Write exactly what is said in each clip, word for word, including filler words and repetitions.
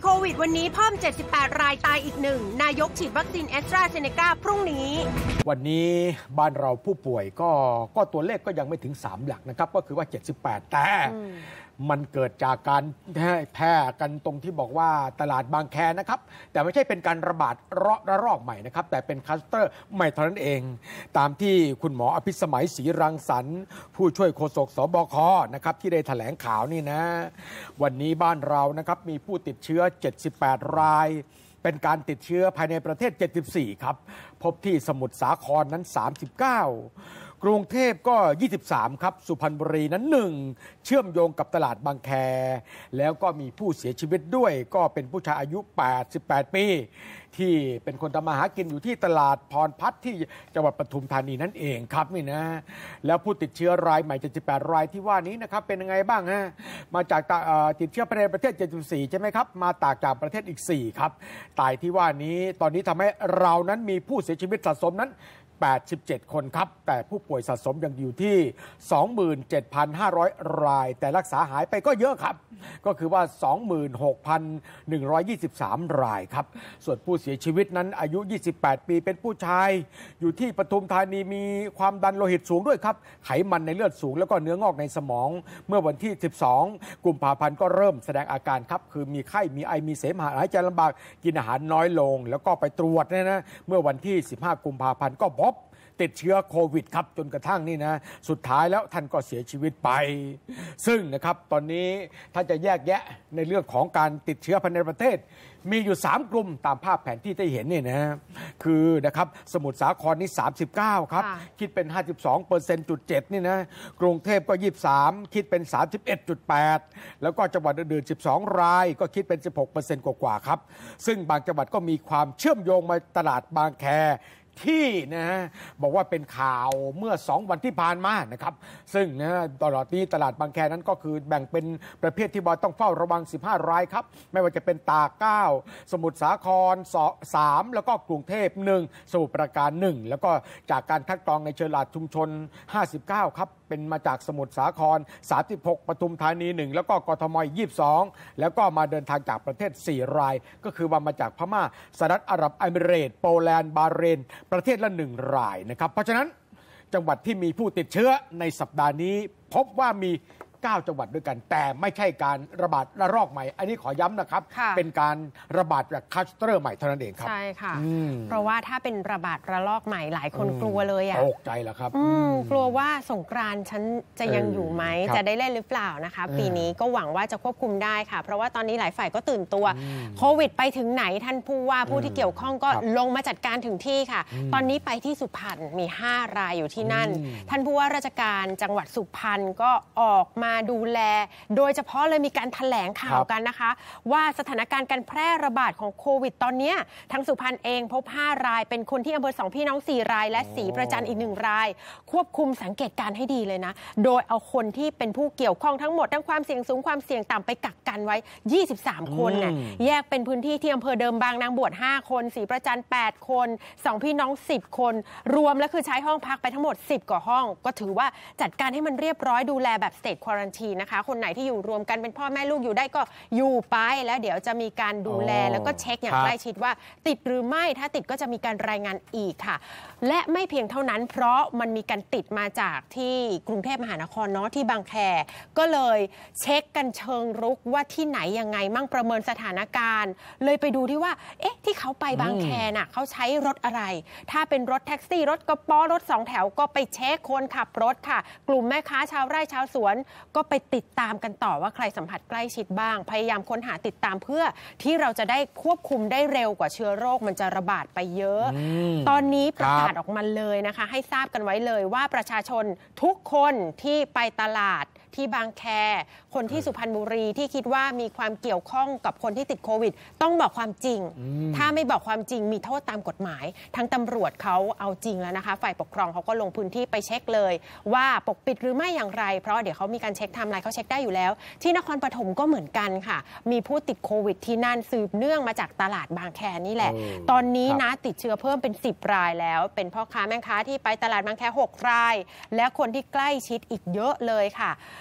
โควิดวันนี้เพิ่มเจ็ดสิบแปดรายตายอีกหนึ่งนายกฉีดวัคซีนแอสตราเซเนกาพรุ่งนี้วันนี้บ้านเราผู้ป่วยก็ก็ตัวเลขก็ยังไม่ถึงสามหลักนะครับก็คือว่าเจ็ดสิบแปดแต่มันเกิดจากการแพร่กันตรงที่บอกว่าตลาดบางแคนะครับแต่ไม่ใช่เป็นการระบาดระลอกใหม่นะครับแต่เป็นคลัสเตอร์ใหม่เท่านั้นเองตามที่คุณหมออภิสมัยศรีรังสรรค์ผู้ช่วยโฆษกสบคนะครับที่ได้แถลงข่าวนี่นะวันนี้บ้านเรานะครับมีผู้ติดเชื้อเจ็ดสิบแปดรายเป็นการติดเชื้อภายในประเทศเจ็ดสิบสี่ครับพบที่สมุทรสาครนั้นสามสิบเก้ากรุงเทพก็ยี่สิบสามครับสุพรรณบุรีนั้นหนึ่งเชื่อมโยงกับตลาดบางแคแล้วก็มีผู้เสียชีวิตด้วยก็เป็นผู้ชายอายุแปดสิบแปดปีที่เป็นคนทำมาหากินอยู่ที่ตลาดพรพัฒน์ที่จังหวัดปทุมธานีนั่นเองครับนี่นะแล้วผู้ติดเชื้อรายใหม่เจ็ดสิบแปดรายที่ว่านี้นะครับเป็นยังไงบ้างฮะมาจากติดเชื้อภายในประเทศเจ็ดสิบสี่ใช่ไหมครับมาตากจากประเทศอีกสี่ครับตายที่ว่านี้ตอนนี้ทำให้เรานั้นมีผู้เสียชีวิตสะสมนั้นแปดสิบเจ็ดคนครับแต่ผู้ป่วยสะสมยังอยู่ที่ สองหมื่นเจ็ดพันห้าร้อย รายแต่รักษาหายไปก็เยอะครับก็คือว่า สองหมื่นหกพันหนึ่งร้อยยี่สิบสาม รายครับส่วนผู้เสียชีวิตนั้นอายุยี่สิบแปดปีเป็นผู้ชายอยู่ที่ปทุมธานีมีความดันโลหิตสูงด้วยครับไขมันในเลือดสูงแล้วก็เนื้องอกในสมองเมื่อวันที่สิบสองกุมภาพันธ์ก็เริ่มแสดงอาการครับคือมีไข้มีไอมีเสมหะหายใจลำบากกินอาหารน้อยลงแล้วก็ไปตรวจเนี่ยนะเมื่อวันที่สิบห้ากุมภาพันธ์ก็พบติดเชื้อโควิดครับจนกระทั่งนี่นะสุดท้ายแล้วท่านก็เสียชีวิตไปซึ่งนะครับตอนนี้ถ้าจะแยกแยะในเรื่องของการติดเชื้อภายในประเทศมีอยู่สามกลุ่มตามภาพแผนที่ที่เห็นนี่นะคือนะครับสมุทรสาครนี่สามสิบเก้าครับคิดเป็น ห้าสิบสองเปอร์เซ็นต์จุดเจ็ด นี่นะกรุงเทพก็ยี่สิบสามคิดเป็น สามสิบเอ็ดจุดแปด แล้วก็จังหวัดอื่นๆสิบสองรายก็คิดเป็น สิบหกเปอร์เซ็นต์ กว่าๆครับซึ่งบางจังหวัดก็มีความเชื่อมโยงมาตลาดบางแคที่นะบอกว่าเป็นข่าวเมื่อสองวันที่ผ่านมานะครับซึ่งนะตลอดนี้ตลาดบางแคนั้นก็คือแบ่งเป็นประเภทที่ว่าต้องเฝ้าระวังสิบห้ารายครับไม่ว่าจะเป็นตากเก้าสมุทรสาครสามแล้วก็กรุงเทพหนึ่งสมุทรปราการหนึ่งแล้วก็จากการคัดกรองในเชิงตลาดชุมชนห้าสิบเก้าครับเป็นมาจากสมุทรสาครสามสิบหกปทุมธานีหนึ่งแล้วก็กทมยี่สิบสองแล้วก็มาเดินทางจากประเทศสี่รายก็คือว่ามาจากพม่าสหรัฐอาหรับเอมิเรตส์โปแลนด์บาห์เรนประเทศละหนึ่งรายนะครับเพราะฉะนั้นจังหวัดที่มีผู้ติดเชื้อในสัปดาห์นี้พบว่ามีเก้าจังหวัดด้วยกันแต่ไม่ใช่การระบาดระลอกใหม่อันนี้ขอย้ำนะครับเป็นการระบาดจากคลัสเตอร์ใหม่เท่านั้นเองครับใช่ค่ะเพราะว่าถ้าเป็นระบาดระลอกใหม่หลายคนกลัวเลยอ่ะตกใจเหรอครับกลัวว่าสงกรานต์ฉันจะยังอยู่ไหมจะได้เล่นหรือเปล่านะคะปีนี้ก็หวังว่าจะควบคุมได้ค่ะเพราะว่าตอนนี้หลายฝ่ายก็ตื่นตัวโควิดไปถึงไหนท่านผู้ว่าผู้ที่เกี่ยวข้องก็ลงมาจัดการถึงที่ค่ะตอนนี้ไปที่สุพรรณมีห้ารายอยู่ที่นั่นท่านผู้ว่าราชการจังหวัดสุพรรณก็ออกมาดูแลโดยเฉพาะเลยมีการแถลงข่าวกันนะคะว่าสถานการณ์การแพร่ระบาดของโควิดตอนนี้ทั้งสุพรรณเองพบห้ารายเป็นคนที่อำเภอสองพี่น้องสี่รายและศรีประจันอีกหนึ่งรายควบคุมสังเกตการให้ดีเลยนะโดยเอาคนที่เป็นผู้เกี่ยวข้องทั้งหมดทั้งความเสี่ยงสูงความเสี่ยงต่ำไปกักกันไว้ยี่สิบสามคนน่ะแยกเป็นพื้นที่ที่อำเภอเดิมบางนางบวชห้าคนศรีประจันแปดคนสองพี่น้องสิบคนรวมแล้วคือใช้ห้องพักไปทั้งหมดสิบกว่าห้องก็ถือว่าจัดการให้มันเรียบร้อยดูแลแบบสเตทควอรันทีนะคะคนไหนที่อยู่รวมกันเป็นพ่อแม่ลูกอยู่ได้ก็อยู่ไปแล้วเดี๋ยวจะมีการดูแลแล้วก็เช็คอย่างใกล้ชิดว่าติดหรือไม่ถ้าติดก็จะมีการรายงานอีกค่ะและไม่เพียงเท่านั้นเพราะมันมีการติดมาจากที่กรุงเทพมหานครเนาะที่บางแคก็เลยเช็คกันเชิงรุกว่าที่ไหนยังไงมั่งประเมินสถานการณ์เลยไปดูที่ว่าเอ๊ะที่เขาไปบางแคน่ะเขาใช้รถอะไรถ้าเป็นรถแท็กซี่รถกระป๋อรถสองแถวก็ไปเช็คคนขับรถค่ะกลุ่มแม่ค้าชาวไร่ชาวสวนก็ไปติดตามกันต่อว่าใครสัมผัสใกล้ชิดบ้างพยายามค้นหาติดตามเพื่อที่เราจะได้ควบคุมได้เร็วกว่าเชื้อโรคมันจะระบาดไปเยอะตอนนี้ประกาศออกมาเลยนะคะให้ทราบกันไว้เลยว่าประชาชนทุกคนที่ไปตลาดที่บางแคคนที่สุพรรณบุรีที่คิดว่ามีความเกี่ยวข้องกับคนที่ติดโควิดต้องบอกความจริงถ้าไม่บอกความจริงมีโทษตามกฎหมายทั้งตำรวจเขาเอาจริงแล้วนะคะฝ่ายปกครองเขาก็ลงพื้นที่ไปเช็คเลยว่าปกปิดหรือไม่อย่างไรเพราะเดี๋ยวเขามีการเช็คไทม์ไลน์เขาเช็คได้อยู่แล้วที่นครปฐมก็เหมือนกันค่ะมีผู้ติดโควิดที่นั่นสืบเนื่องมาจากตลาดบางแคนี่แหละตอนนี้นะติดเชื้อเพิ่มเป็นสิบรายแล้วเป็นพ่อค้าแม่ค้าที่ไปตลาดบางแคหกรายและคนที่ใกล้ชิดอีกเยอะเลยค่ะ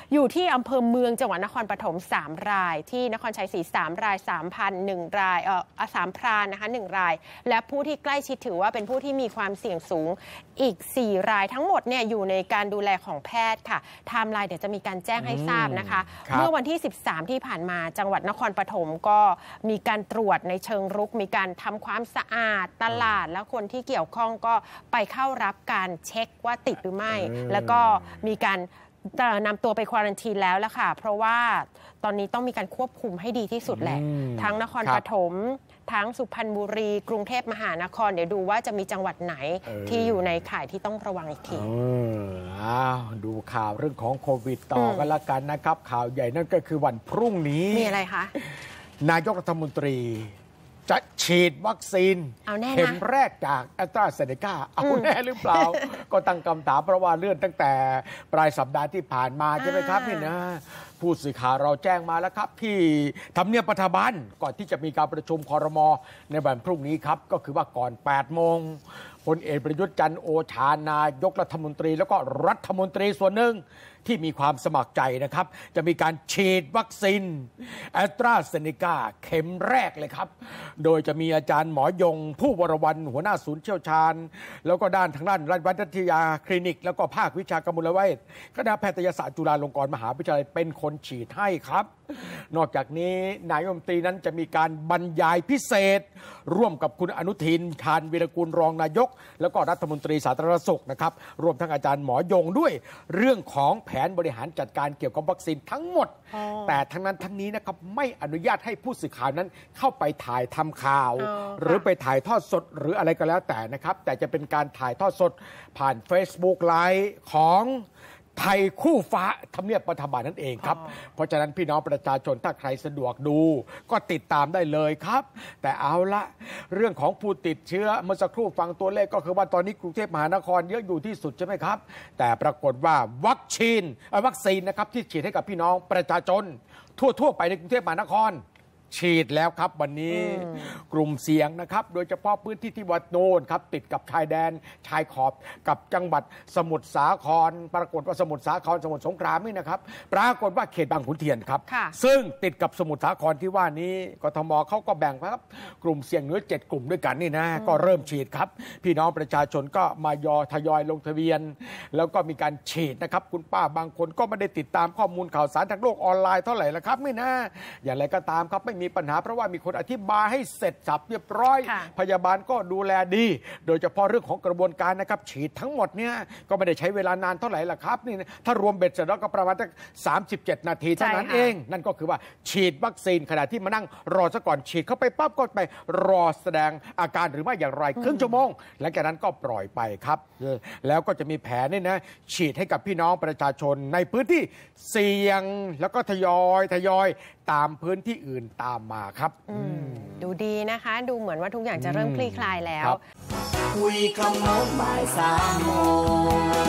อยู่ที่อำเภอเมืองจังหวัดนครปฐมสามรายที่นครชัยศรีสามรายสามพันหนึ่งรายเอ่อสามพรานนะคะหนึ่งรายและผู้ที่ใกล้ชิดถือว่าเป็นผู้ที่มีความเสี่ยงสูงอีกสี่รายทั้งหมดเนี่ยอยู่ในการดูแลของแพทย์ค่ะไทม์ไลน์เดี๋ยวจะมีการแจ้งให้ทราบนะคะเมื่อวันที่สิบสามที่ผ่านมาจังหวัดนครปฐมก็มีการตรวจในเชิงรุกมีการทำความสะอาดตลาดและคนที่เกี่ยวข้องก็ไปเข้ารับการเช็คว่าติดหรือไม่แล้วก็มีการนำตัวไปควอรันทีนแล้วละค่ะเพราะว่าตอนนี้ต้องมีการควบคุมให้ดีที่สุดแหละทั้งนครปฐมทั้งสุพรรณบุรีกรุงเทพมหานครเดี๋ยวดูว่าจะมีจังหวัดไหนที่อยู่ในข่ายที่ต้องระวังอีกทีอ้าวดูข่าวเรื่องของโควิดต่อกันละกันนะครับข่าวใหญ่นั่นก็คือวันพรุ่งนี้มีอะไรคะนายกรัฐมนตรีจะฉีดวัคซีนเข็มแรกจากแอสตราเซเนกาเอาแน่หรือเปล่า ก็ตั้งคำถามเพราะว่าเลื่อนตั้งแต่ปลายสัปดาห์ที่ผ่านมาใช่ไหมครับนี่นะผู้สื่อข่าวเราแจ้งมาแล้วครับที่ทำเนียบรัฐบาลก่อนที่จะมีการประชุมครม.ในวันพรุ่งนี้ครับก็คือว่าก่อนแปดโมงพลเอกประยุทธ์จันทร์โอชานายกรัฐมนตรีแล้วก็รัฐมนตรีส่วนหนึ่งที่มีความสมัครใจนะครับจะมีการฉีดวัคซีนแอสตราเซเนกาเข็มแรกเลยครับโดยจะมีอาจารย์หมอยงผู้วรวรรณหัวหน้าศูนย์เชี่ยวชาญแล้วก็ด้านทางด้านรัฐวิทยาคลินิกแล้วก็ภาควิชากมลเวชคณะแพทยศาสตร์จุฬาลงกรณ์มหาวิทยาลัยเป็นคนฉีดให้ครับนอกจากนี้นายกรัฐมนตรีนั้นจะมีการบรรยายพิเศษร่วมกับคุณอนุทินชาญวีรกูลรองนายกแล้วก็รัฐมนตรีสาธารณสุขนะครับรวมทั้งอาจารย์หมอยงด้วยเรื่องของแผนบริหารจัดการเกี่ยวกับวัคซีนทั้งหมดแต่ทั้งนั้นทั้งนี้นะครับไม่อนุญาตให้ผู้สื่อข่าวนั้นเข้าไปถ่ายทำข่าวหรือไปถ่ายทอดสดหรืออะไรก็แล้วแต่นะครับแต่จะเป็นการถ่ายทอดสดผ่าน Facebook ไลฟ์ของไทยคู่ฟ้าทำเนียบรัฐบาลนั่นเองครับเพราะฉะนั้นพี่น้องประชาชนถ้าใครสะดวกดูก็ติดตามได้เลยครับแต่เอาละเรื่องของผู้ติดเชื้อเมื่อสักครู่ฟังตัวเลขก็คือว่าตอนนี้กรุงเทพมหานครเยอะอยู่ที่สุดใช่ไหมครับแต่ปรากฏว่าวัคซีนวัคซีนนะครับที่ฉีดให้กับพี่น้องประชาชนทั่วๆไปในกรุงเทพมหานครฉีดแล้วครับวันนี้กลุ่มเสี่ยงนะครับโดยเฉพาะพื้นที่ที่วัดโนนครับติดกับชายแดนชายขอบกับจังหวัดสมุทรสาครปรากฏว่าสมุทรสาครสมุทรสงครามนี่นะครับปรากฏว่าเขตบางขุนเทียนครับซึ่งติดกับสมุทรสาครที่ว่านี้กทมเขาก็แบ่งครับกลุ่มเสี่ยงเหนือเจ็ดกลุ่มด้วยกันนี่นะก็เริ่มฉีดครับพี่น้องประชาชนก็มายอทยอยลงทะเบียนแล้วก็มีการฉีดนะครับคุณป้าบางคนก็ไม่ได้ติดตามข้อมูลข่าวสารทางโลกออนไลน์เท่าไหร่ละครับไม่นะอย่างไรก็ตามครับไม่มีปัญหาเพราะว่ามีคนอธิบายให้เสร็จสับเรียบร้อยพยาบาลก็ดูแลดีโดยเฉพาะเรื่องของกระบวนการนะครับฉีดทั้งหมดเนี่ยก็ไม่ได้ใช้เวลานานเท่าไหร่ล่ะครับนี่ถ้ารวมเบ็ดเสร็จแล้วก็ประมาณสักสามสิบเจ็ดนาทีเท่านั้นเองนั่นก็คือว่าฉีดวัคซีนขณะที่มานั่งรอซะก่อนฉีดเข้าไปปั๊บก็ไปรอแสดงอาการหรือไม่อย่างไรครึ่งชั่วโมงหลังจากนั้นก็ปล่อยไปครับแล้วก็จะมีแผนนี่นะฉีดให้กับพี่น้องประชาชนในพื้นที่เสี่ยงแล้วก็ทยอยทยอยตามพื้นที่อื่นตามมาครับดูดีนะคะดูเหมือนว่าทุกอย่างจะเริ่มคลี่คลายแล้วคุยขโมงบ่ายสามโมง